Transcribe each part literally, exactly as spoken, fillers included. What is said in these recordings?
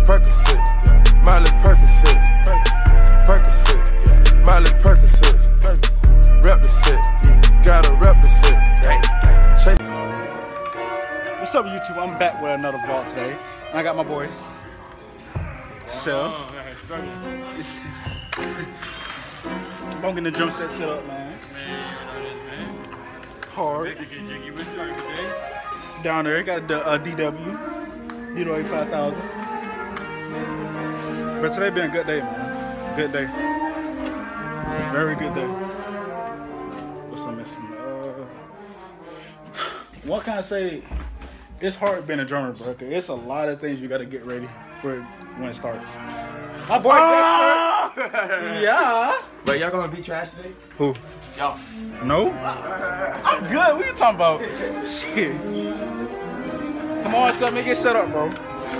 Percocet, Miley Percocet, Percocet, Miley Percocet, rep the set, gotta rep the set. What's up, YouTube? I'm back with another vlog today, and I got my boy Chef. I'm getting the drum set set up, man. Hard. Down there, got the uh, D W, D W five thousand. But today been a good day, man. Good day. Very good day. What's I'm missing? Uh, what can I say? It's hard being a drummer, bro. It's a lot of things you got to get ready for when it starts. My boy oh! Dexter. Yeah. But y'all gonna be trash today? Who? Y'all. No? I'm good. What you talking about? Shit. Come on, son. Make it set up, bro.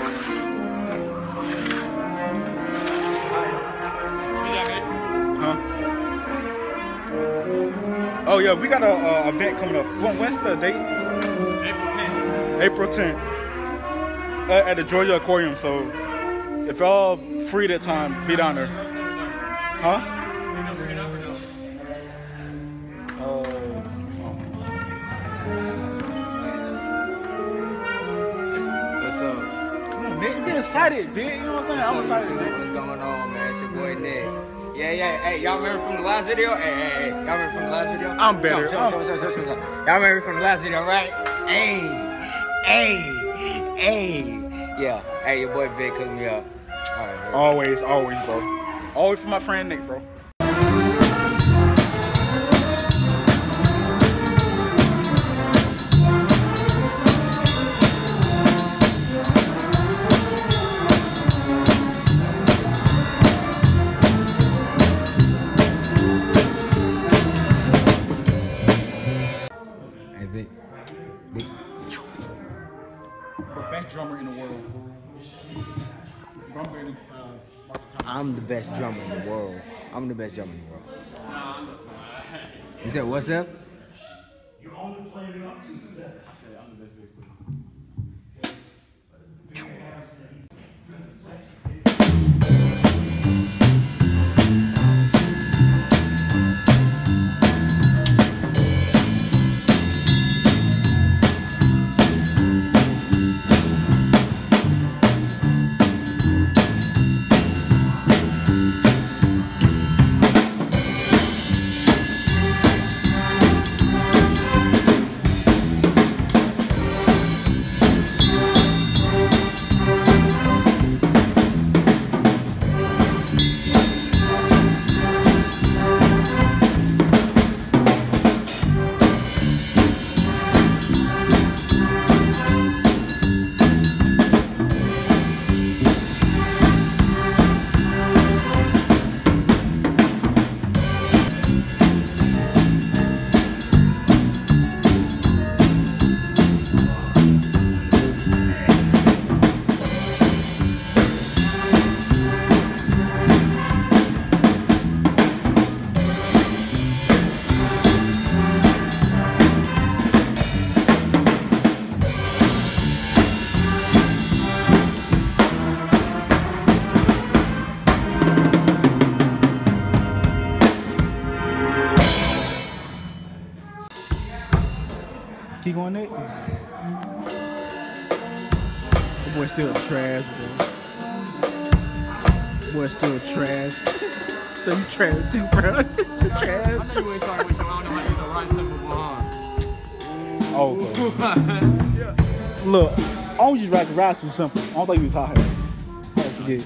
Huh? Oh, yeah. We got a uh, event coming up. When, when's the date? April tenth. April tenth. Uh, at the Georgia Aquarium. So, if y'all free that time, be down there. Huh? What's up? Come on, man. Be excited, bitch. You know what I'm saying? I'm excited, man. What's going on, man? It's your boy Nick. Yeah, yeah. Hey, y'all remember from the last video? Hey, hey, hey. Y'all remember from the last video? I'm better. Show, show, show, show, show, show. Y'all remember from the last video, right? Hey, hey, hey. Yeah. Hey, your boy Vic hooked me up. All right, man. Always, always, bro. Always for my friend Nick, bro. Best drummer in the world. I'm the best drummer in the world. I'm the best drummer in the world. You said what's up? You only played up to seven. I said I'm the best bass player. Keep going, Nick. The boy still trash, bro. Boy still trash. So you trash too, bro. Trash. I know you ain't starting with your I don't know how to use a run simple behind. Oh, okay. Yeah. Look, I don't use ride to ride too simple. I don't think you was hot here. I forget.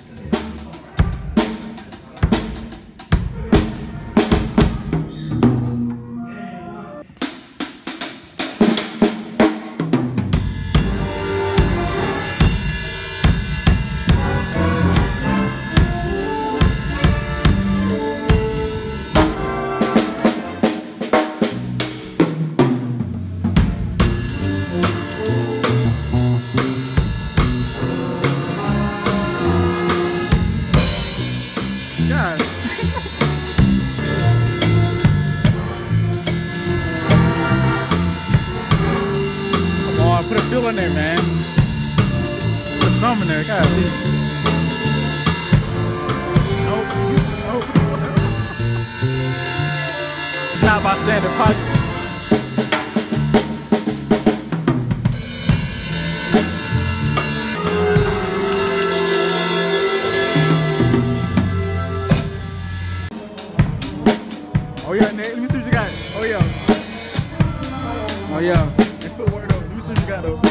Put a fill in there, man. Put some in there, God. not my standard pocket. Oh yeah, Nate, let me see what you got. Oh yeah. Oh yeah. Hey, footwork though. Let me see what you got though.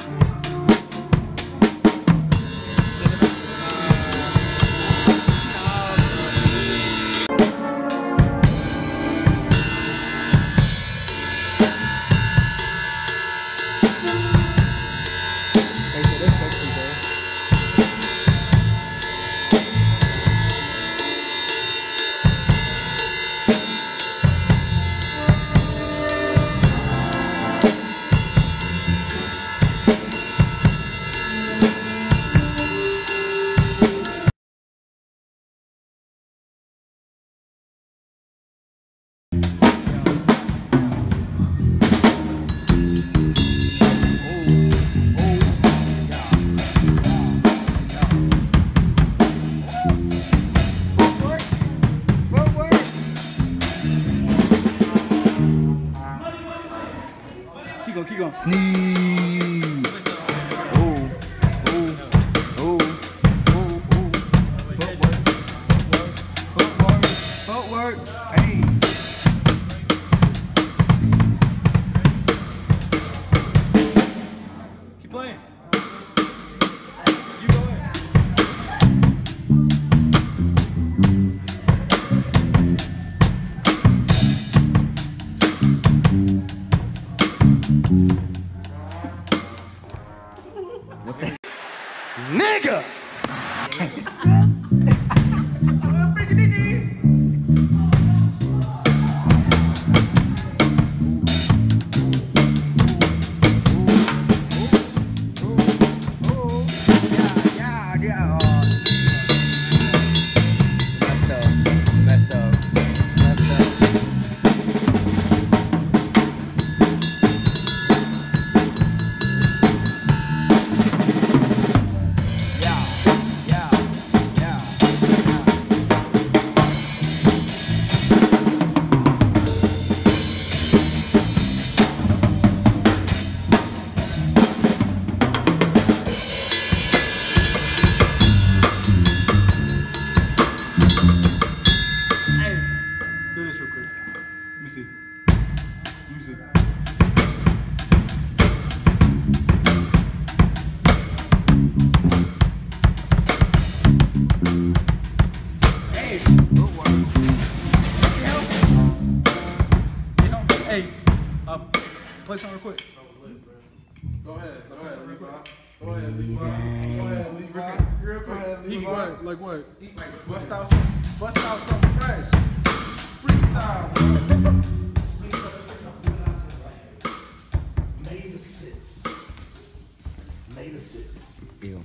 Keep going, keep going. Sneeze. Ooh, ooh, ooh, ooh, ooh. Footwork, footwork, footwork. Hey. Keep playing. You go ahead. Nigga! Do this real quick. Let me see. Let me see. Hey, Hey, uh, play something real quick. Go ahead, go ahead, Levi. Go ahead, Levi. Go ahead, Levi. Real quick. Go ahead, Levi. What? Like what? Bust out some, bust out something fresh. Freestyle, bro. May the sixth. May the sixth. ew.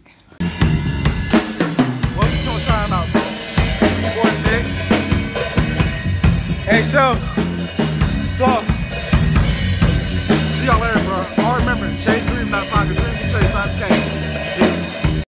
Well, you gonna sign out, bro. Boy, Nick. Hey, so, so.